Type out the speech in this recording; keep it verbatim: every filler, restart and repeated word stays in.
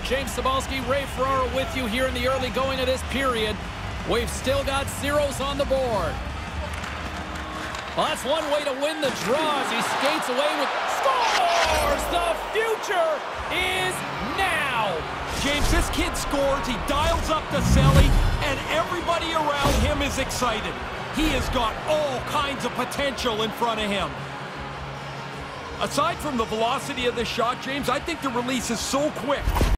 James Cybulski, Ray Ferraro with you here in the early going of this period. We've still got zeros on the board. Well, that's one way to win the draw as he skates away with scores. The future is now. James, this kid scores. He dials up the celly, and everybody around him is excited. He has got all kinds of potential in front of him. Aside from the velocity of the shot, James, I think the release is so quick.